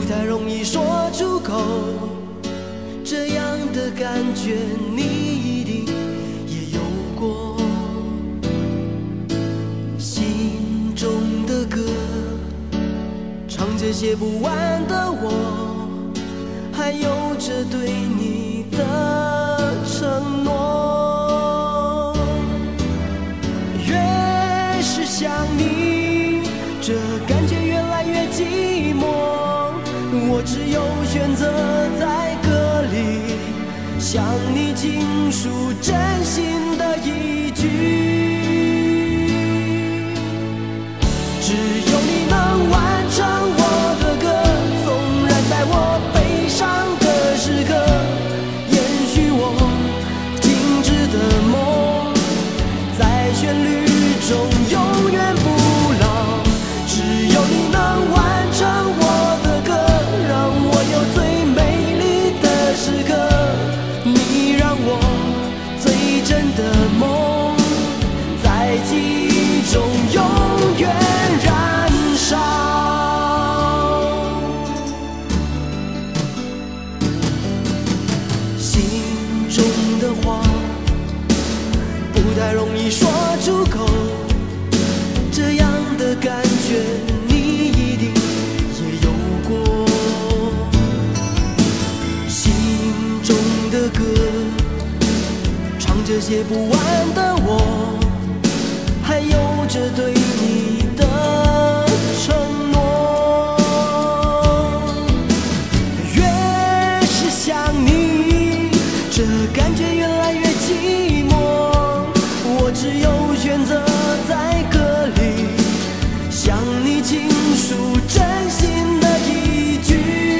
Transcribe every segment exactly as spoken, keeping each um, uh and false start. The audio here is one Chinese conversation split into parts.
不太容易说出口。这样的感觉你一定也有过。心中的歌，唱着写不完的我，还有着对你的承诺。越是想你，这感觉越来越寂寞。我只有选择在歌里向你倾诉真心的一句。只有你能完成我的歌，纵然在我悲伤的时刻，延续我静止的梦，在旋律中永远不老。只有你能完成我的歌，让我有最美丽的时刻。你让我最真的梦，在记忆中永远燃烧。心中的话不太容易说出口，这样的感觉你一定也有过。心中的歌，唱着写不完的我，还有着对你的承诺。越是想你，这感觉越来越寂寞。我只有选择在歌里向你倾诉真心的一句。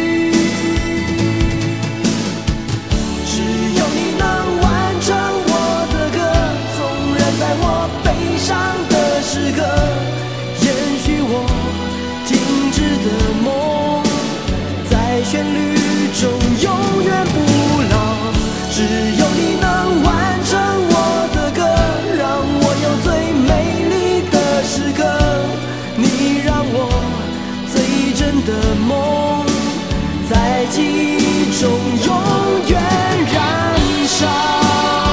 只有你能完成我的歌，纵然在我悲伤的时刻，延续我静止的梦，在旋律中永远不老。只有你能完成我的歌，让我有最美丽的时刻。你让我最真的梦，在记忆中永远燃烧。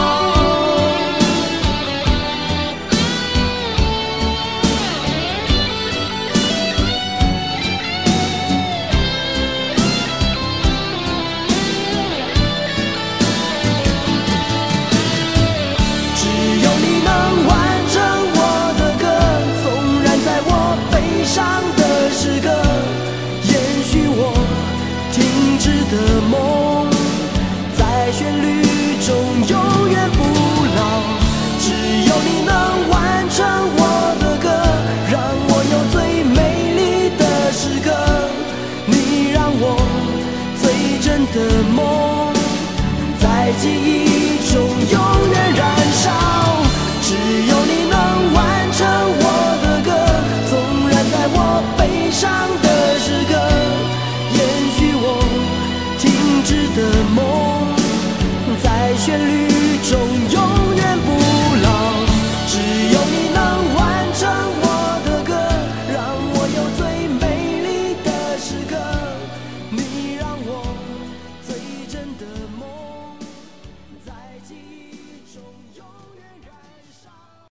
只有你能完成我的歌，纵然在我悲伤的时刻，延续我静止的梦，在旋律中永远不老。只有你能完成我的歌，让我有最美丽的时刻。你让我最真的梦，在记忆中永远燃烧。只有你能完成我的歌，纵然在我悲伤的时刻，延续我静止的梦，在旋律中